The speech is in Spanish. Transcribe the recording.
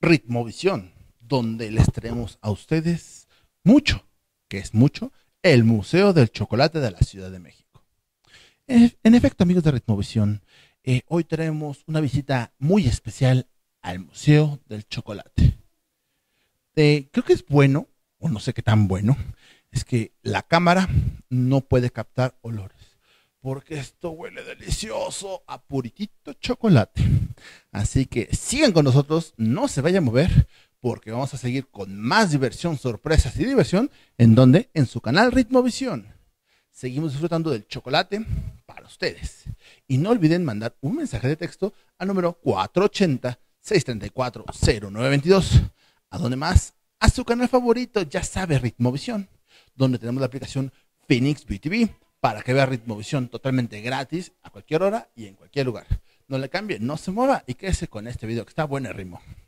Ritmovisión, donde les traemos a ustedes mucho, que es mucho, el Museo del Chocolate de la Ciudad de México. En efecto, amigos de Ritmovisión, hoy traemos una visita muy especial al Museo del Chocolate. Creo que es bueno, o no sé qué tan bueno, es que la cámara no puede captar olores, porque esto huele delicioso a puritito chocolate. Así que sigan con nosotros, no se vayan a mover, porque vamos a seguir con más diversión, sorpresas y diversión. ¿En donde En su canal Ritmovisión. Seguimos disfrutando del chocolate para ustedes. Y no olviden mandar un mensaje de texto al número 480-634-0922. ¿A dónde más? A su canal favorito, ya sabe, Ritmovisión, donde tenemos la aplicación Phoenix BTV para que vea Ritmovisión totalmente gratis a cualquier hora y en cualquier lugar. No le cambie, no se mueva y quédese con este video que está bueno el ritmo.